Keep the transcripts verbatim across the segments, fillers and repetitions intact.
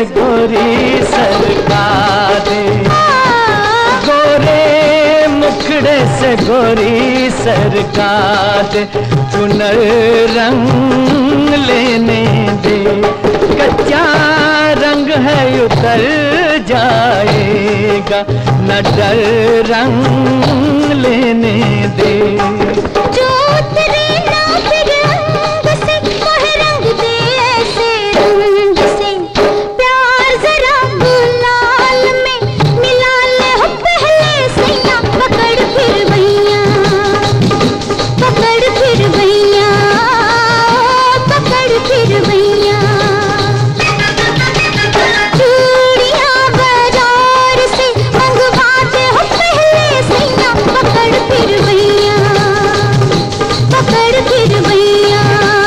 गोरी सरका दे, गोरे मुखड़े से गोरी सरका दे, चुनर रंग लेने दे, कच्चा रंग है उतर जाएगा, न डर रंग लेने दे। जो उतरे ना फिर रंग से, वह रंग दे ऐसे रंग से, प्यार जरा गुलाल में मिला ले हो पहले सैया, पकड़ फिर भैया, पकड़ फिर भैया, पकड़ फिर भैया। चूड़ियां बाजार से मंगवाते हो पहले सैया, पकड़ फिर भैया, पकड़ फिर भैया।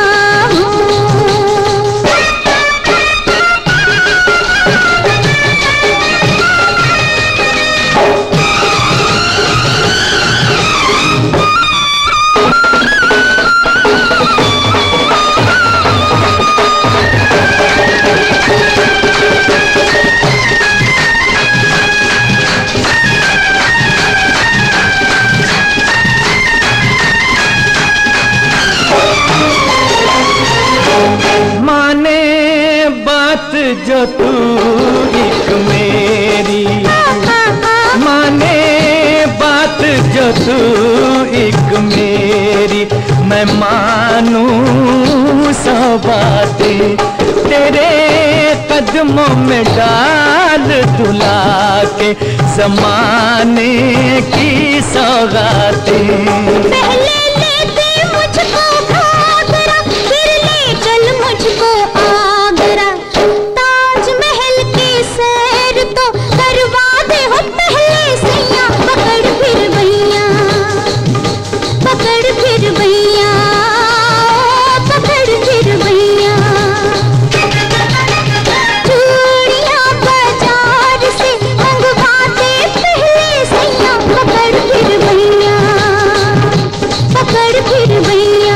माने बात जो तू एक मेरी, माने बात जो तू एक मेरी, मैं मानूं सौ बातें, तेरे कदमों में डाल दुला के, ज़माने की सौगातें। पहले ले दे मुझको घाघरा, फिर ले चल मुझको आगरा, ताजमहल की सैर तो करवा दे हो पहले सैया, पकड़ फिर भैया, पकड़ फिर भैया, पकड़ फिर भैया। चूड़ियां बाजार से मंगवाते पहले सैया, पकड़ फिर भैया, पकड़ फिर भैया।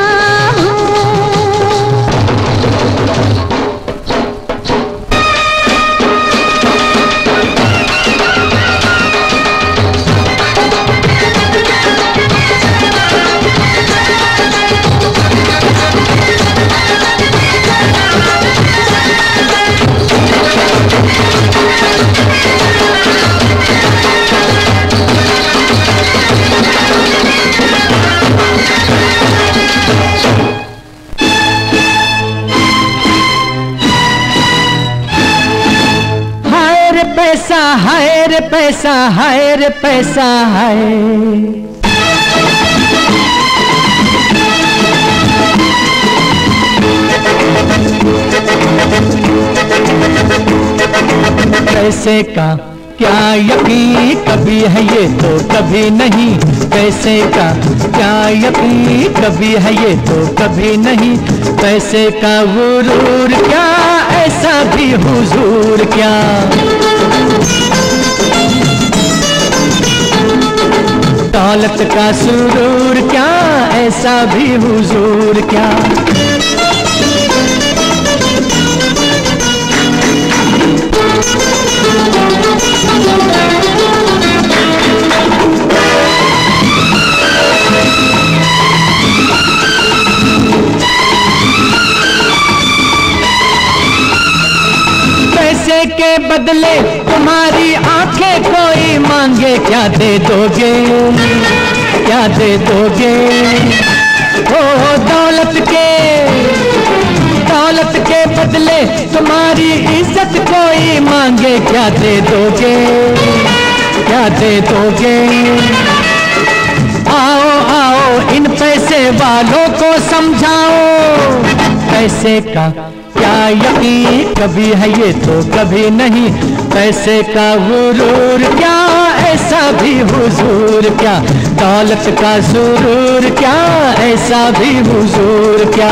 हाय रे पैसा, हाय रे पैसा, हाय रे पैसा, हाय पैसे का क्या यकीन, कभी है ये तो कभी नहीं, पैसे का क्या यकीन, कभी है ये तो कभी नहीं, पैसे का गुरूर क्या, ऐसा भी हुजूर क्या। दौलत का सुरूर क्या, ऐसा भी हुजूर क्या। पैसे के बदले तुम्हारी आंखें कोई मांगे, क्या दे दोगे, क्या दे दोगे। ओ दौलत के, दौलत के बदले तुम्हारी इज्जत कोई मांगे, क्या दे दोगे, क्या दे दोगे। आओ आओ इन पैसे वालों को समझाओ, पैसे का क्या यकीन, कभी है ये तो कभी नहीं, पैसे का गुरूर क्या, ऐसा भी हुजूर क्या। दौलत का सुरूर क्या, ऐसा भी हुजूर क्या।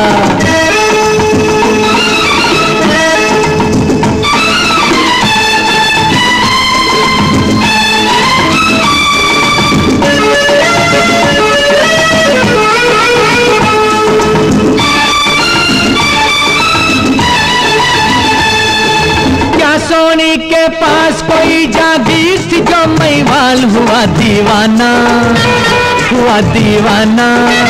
सोनी के पास कोई जागीर थी जो मैवाल हुआ दीवाना, हुआ दीवाना।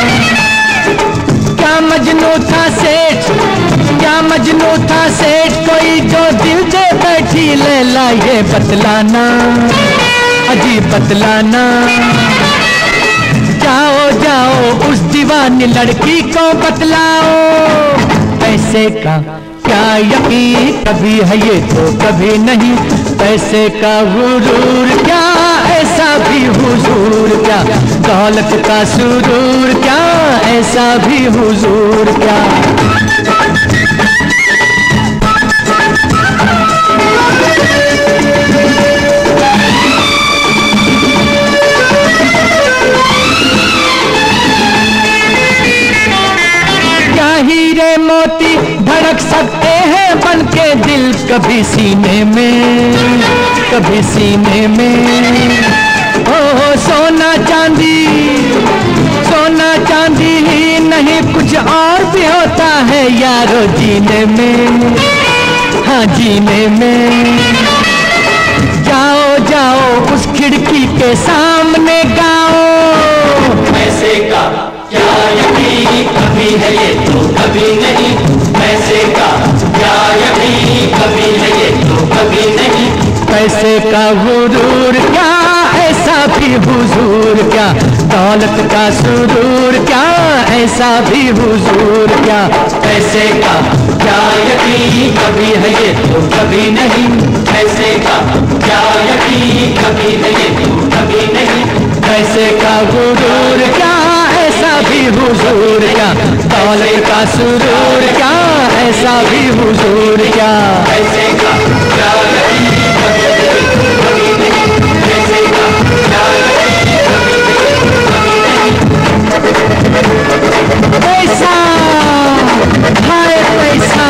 क्या मजनू था सेठ, क्या मजनू था सेठ, कोई जो दिल दे बैठी लैला ये बतलाना, अजीब बतलाना। जाओ जाओ उस दीवानी लड़की को बतलाओ, पैसे का क्या यकीन कभी है ये तो कभी नहीं, पैसे का गुरूर क्या ऐसा भी हुजूर क्या, दौलत का सुरूर क्या ऐसा भी हुजूर क्या। हीरे मोती धड़क सकते हैं बनके दिल कभी सीने में, कभी सीने में। ओ सोना चांदी, सोना चांदी ही नहीं कुछ और भी होता है यारो जीने में, हाँ जीने में। जाओ जाओ उस खिड़की के सामने गाओ, पैसे का क्या यकीन कभी है ये तो कभी नहीं, पैसे का क्या यकीन कभी है ये तो कभी नहीं। पैसे का गुरूर क्या ऐसा भी हुजूर क्या, दौलत का सुरूर क्या ऐसा भी हुजूर क्या। पैसे का क्या यकीन कभी है ये तो कभी नहीं, पैसे का क्या यकीन कभी है ये तो कभी नहीं। पैसे का गुरूर क्या ऐसा भी हुजूर क्या, दौलत का सुरूर क्या ऐसा भी हुजूर क्या। पैसे का क्या यकीन कभी है ये तो कभी नहीं, पैसे का क्या यकीन कभी है ये तो कभी नहीं। पैसा हाय पैसा,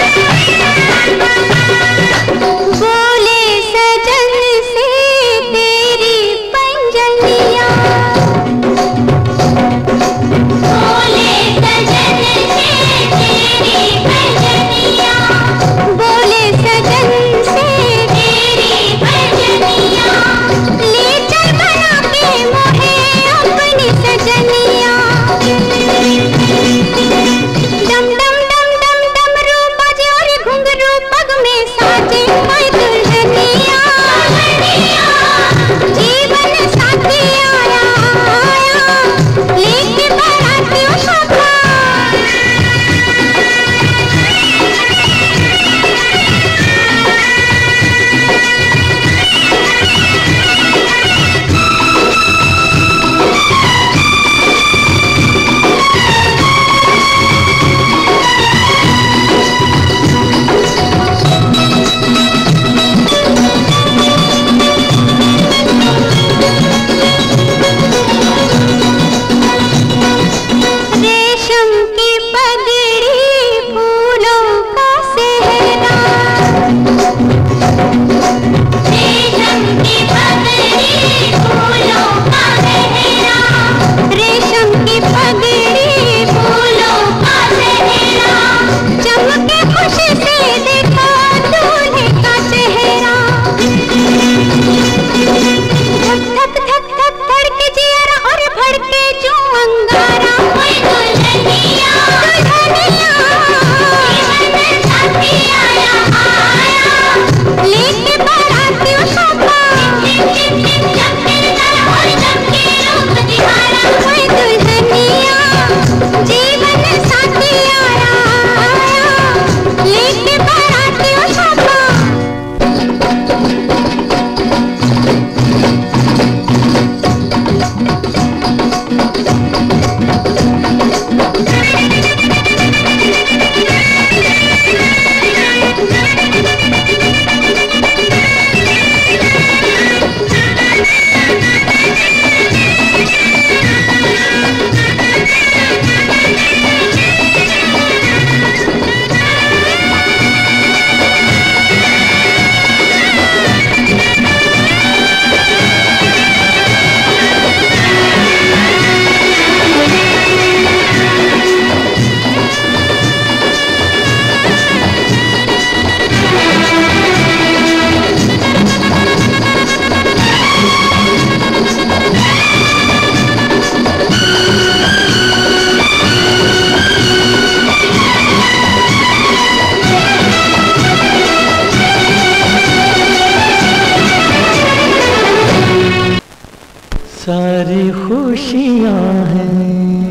सारी खुशियाँ हैं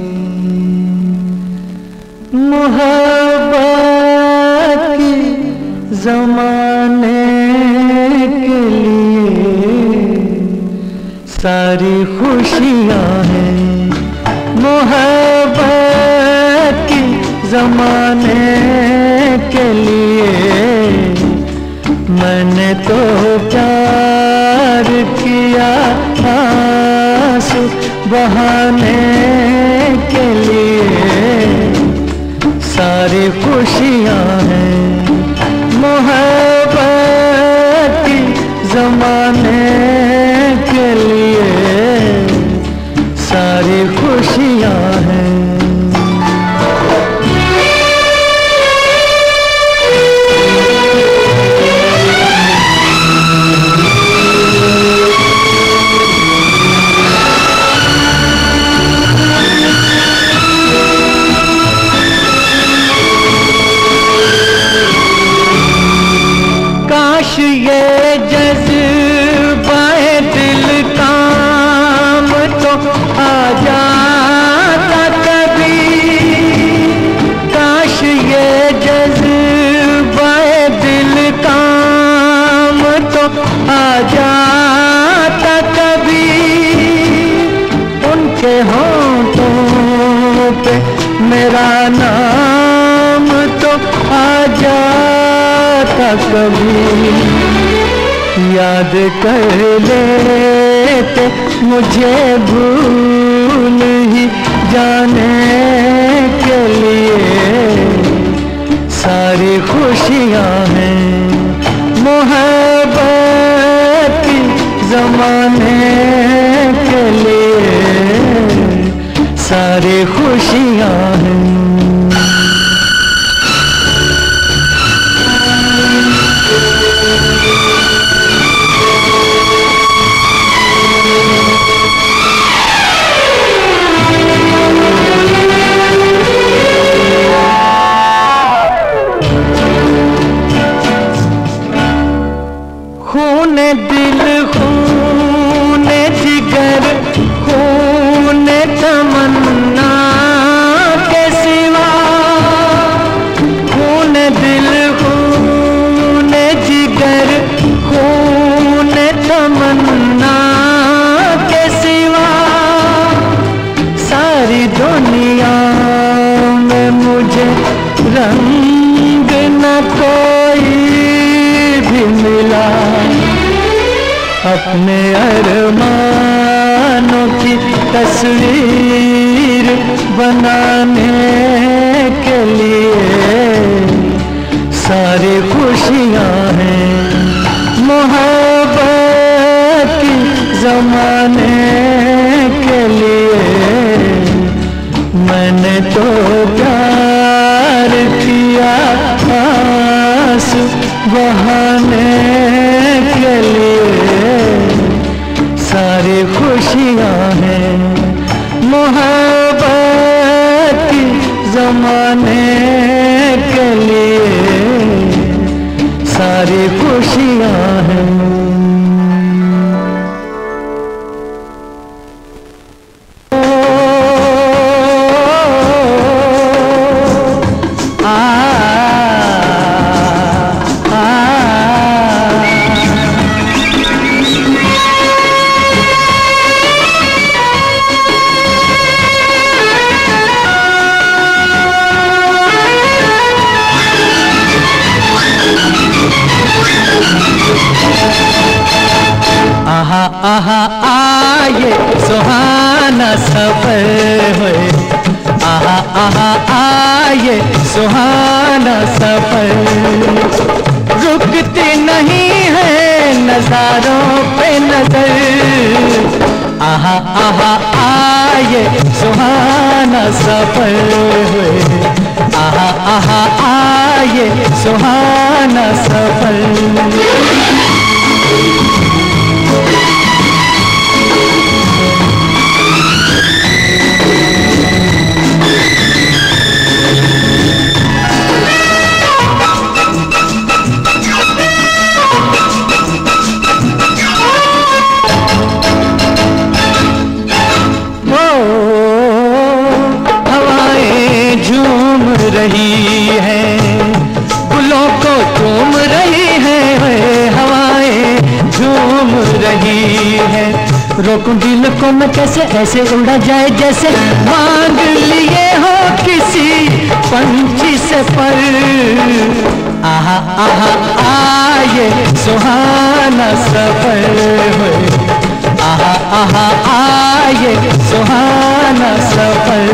मोहब्बत की ज़माने के लिए, सारी खुशियाँ हैं मोहब्बत की ज़माने के लिए। मैंने तो प्यार किया आंसू बहाने के लिए। सारी खुशियाँ हैं मोहब्बत की ज़माने के लिए, सारी खुशियाँ हैं। काश ये जज्बाए दिल काम तो आ जाता कभी, काश ये जज्बाए दिल काम तो आ जाता कभी। उनके होंठों पे मेरा नाम तो आ जाता कभी। याद कर लेते मुझे भूल ही जाने के लिए। सारी खुशियाँ हैं मोहब्बत की ज़माने के लिए, सारी खुशियाँ हैं। खून दिल खून जिगर खून तमन्ना के सिवा, खून दिल खून जिगर खून तमन्ना के सिवा, सारी दुनिया में मुझे रंग न कोई भी मिला, अपने अरमानों की तस्वीर बनाने के लिए, सारी खुशियाँ हैं मोहब्बत की ज़माने के लिए। मैंने तो प्यार किया आंसू बहाने के लिए, सारी खुशियाँ हैं मोहब्बत की ज़माने के लिए, सारी खुशियाँ हैं। आहा आहा आये सुहाना सफर होए, आहा आहा आये सुहाना सफर, रुकती नहीं है नजारों पे नजर, आहा आहा आये सुहाना सफर होए, आहा आहा आये सुहाना सफर। रही है गुलों को चूम रही है, हवाएं झूम रही है, रोकूं दिल को मैं कैसे, ऐसे उड़ा जाए जैसे मांग लिए हो किसी पंछी से पर। आहा आहा आये सुहाना सफर होए, आहा आहा आये सुहाना सफर।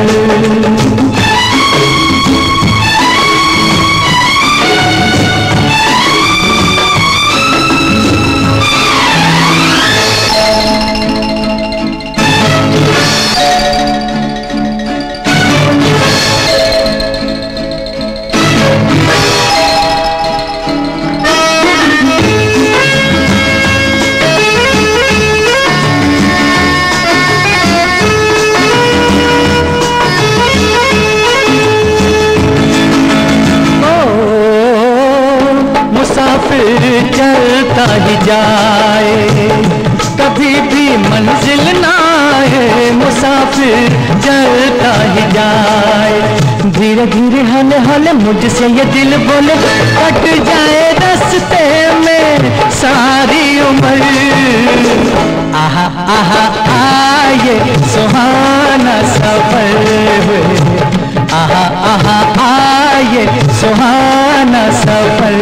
चलता ही जाए कभी भी मंजिल ना आए, मुसाफिर चलता ही जाए, धीरे धीरे हौले हौले मुझसे ये दिल बोले, कट जाए रास्ते में सारी उम्र। आहा आहा आये सुहाना सफर हुए, आहा आहा आये सुहाना सफर।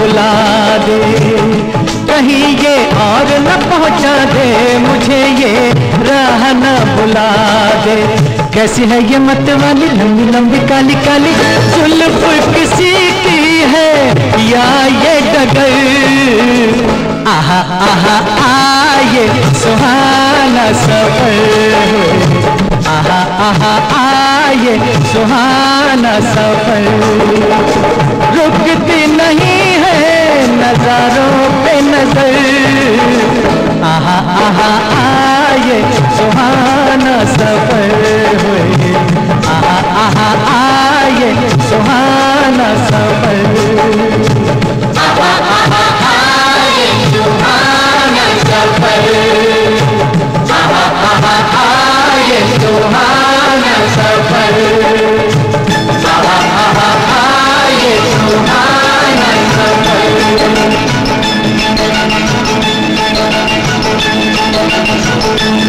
बुला दे, कहीं ये और न पहुंचा दे, मुझे ये राह न बुला दे। कैसी है ये मत वाली लंबी लंबी काली काली जुल्फ किसी की है या ये डगर, आहा आहा आये सुहाना सफर, आहा आहा आये सुहाना सफर। रुकती नहीं है नजारों पे नजर, आहा आहा आये सुहाना सफर, आहा आहा आये सुहाना सफर, आहा आहा आये सुहाना सफर, आहा आहा आये सुहाना सफर, आहा आहा आये सुहाना सफर।